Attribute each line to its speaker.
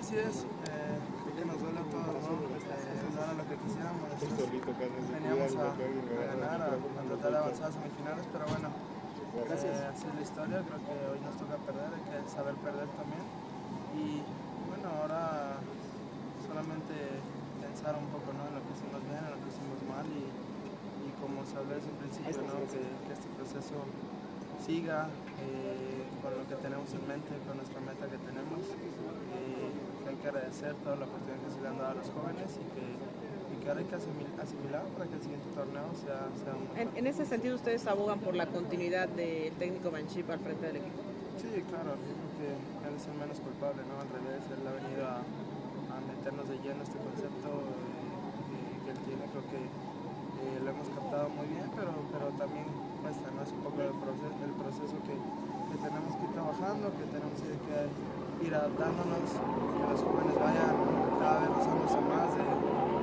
Speaker 1: así es, creo que nos duele a todos, ¿no? No era lo que quisiéramos, veníamos a ganar, a tratar de avanzar a semifinales, pero bueno, así es la historia, creo que hoy nos toca perder, hay que saber perder también, y bueno, ahora solamente pensar un poco, ¿no?, en lo que hicimos bien, en lo que hicimos mal, y como se habló desde el principio, ¿no?, que este proceso siga con lo que tenemos en mente, con nuestra meta que tenemos, que hay que agradecer toda la oportunidad que se le han dado a los jóvenes y que ahora hay que asimilar para que el siguiente torneo sea un mejor.
Speaker 2: En ese sentido, ¿ustedes abogan por la continuidad del técnico Banchip al frente del equipo?
Speaker 1: Sí, claro, yo creo que él es el menos culpable, ¿no? Al revés, él ha venido a meternos de lleno este concepto que él tiene, creo que lo hemos captado muy bien, pero también cuesta, ¿no? Es un poco el proceso que tenemos que ir trabajando, que tenemos que ir adaptándonos, que los jóvenes vayan cada vez rozándose más de